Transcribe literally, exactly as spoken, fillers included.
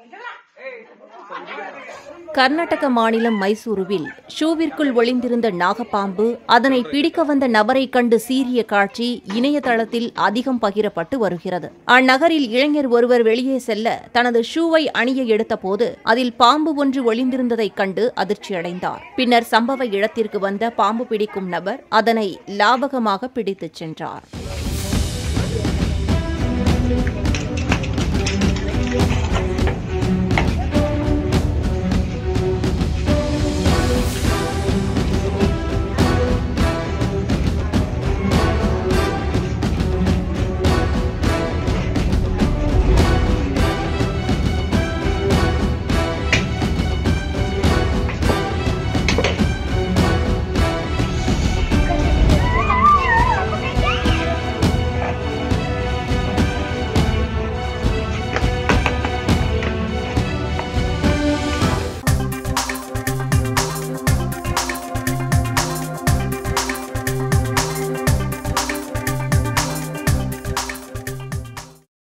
கர்நாடக மாநிலம் மைசூருவில் ஷூவிற்குள் ஒளிந்திருந்த நாகப்பாம்பு அதனை பிடிக்க வந்த நபரை கண்டு சீறிய காட்சி இணையதளத்தில் அதிகம் பகிரப்பட்டு வருகிறது. அந்நகரில் இளைஞர் ஒருவர் வெளியே செல்ல தனது ஷூவை அணிய எடுத்தபோது அதில் பாம்பு ஒன்று ஒளிந்திருந்ததைக் கண்டு அதிர்ச்சியடைந்தார். பின்னர் சம்பவ இடத்திற்கு வந்த பாம்பு பிடிக்கும் நபர் அதனை லாபகமாக பிடித்துச் சென்றார்.